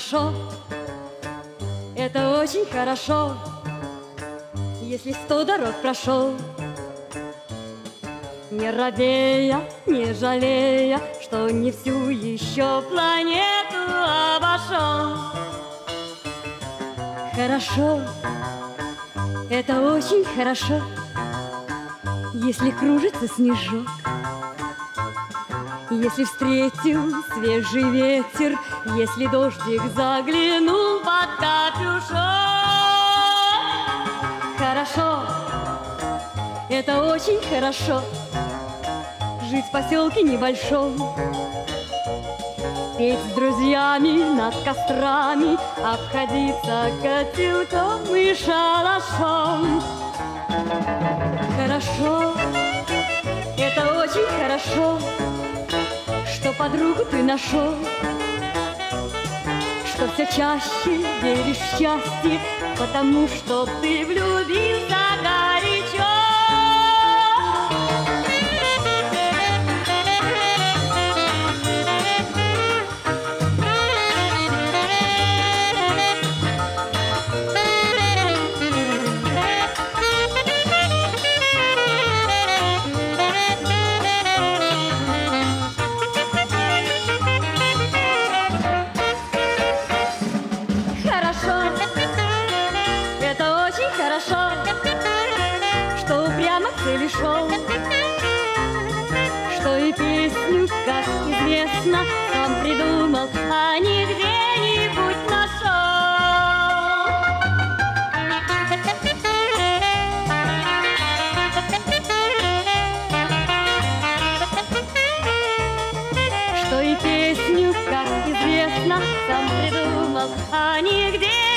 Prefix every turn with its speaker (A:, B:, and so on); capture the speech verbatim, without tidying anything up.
A: хорошо, это очень хорошо, если сто дорог прошел, не робея, не жалея, что не всю еще планету обошел. Хорошо, это очень хорошо, если кружится снежок, если встретил свежий ветер, если дождик заглянул под капюшон. Хорошо, это очень хорошо, жить в поселке небольшом, петь с друзьями над кострами, обходиться котелком и шалашом. Хорошо, это очень хорошо, что подругу ты нашел, что все чаще веришь в счастье, потому что ты влюбился горячо. Хорошо, что упрямо к цели шел, что и песню, как известно, сам придумал, а не где-нибудь нашел. Что и песню, как известно, сам придумал, а не где-нибудь